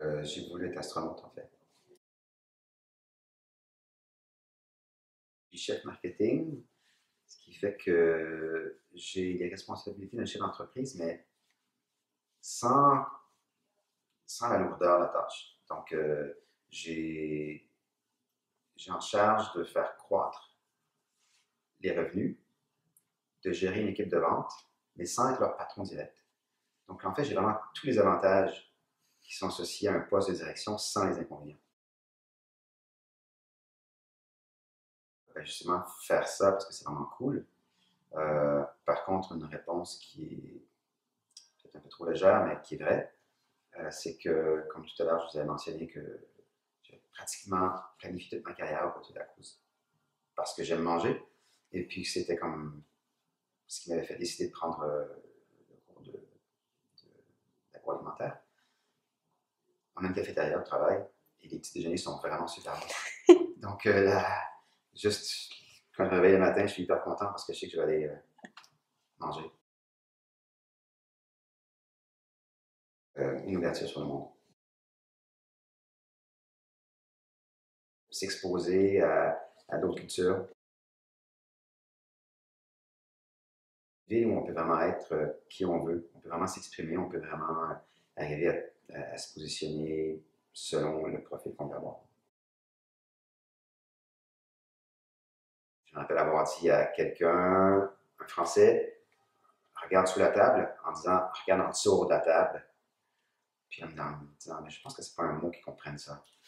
J'ai voulu être astronaute, en fait. Je suis chef marketing, ce qui fait que j'ai les responsabilités d'un chef d'entreprise, mais sans, sans la lourdeur de la tâche. Donc, j'ai j'ai en charge de faire croître les revenus, de gérer une équipe de vente, mais sans être leur patron direct. Donc, en fait, j'ai vraiment tous les avantages qui sont associés à un poste de direction sans les inconvénients. Ben, justement, faire ça parce que c'est vraiment cool. Par contre, une réponse qui est peut-être un peu trop légère, mais qui est vraie, c'est que, comme tout à l'heure, je vous avais mentionné que j'ai pratiquement planifié toute ma carrière au côté de la cause. Parce que j'aime manger. Et puis, c'était comme ce qui m'avait fait décider de prendre le cours d'agroalimentaire. On a une cafétéria au travail et les petits déjeuners sont vraiment super bons. Donc, juste quand je me réveille le matin, je suis hyper content parce que je sais que je vais aller manger. Une ouverture sur le monde. S'exposer à d'autres cultures. Ville où on peut vraiment être qui on veut, on peut vraiment s'exprimer, on peut vraiment arriver à se positionner selon le profil qu'on veut avoir. Je me rappelle avoir dit à quelqu'un, un Français, regarde sous la table en disant regarde en dessous de la table. Puis en me disant, mais je pense que c'est pas un mot qui comprenne ça.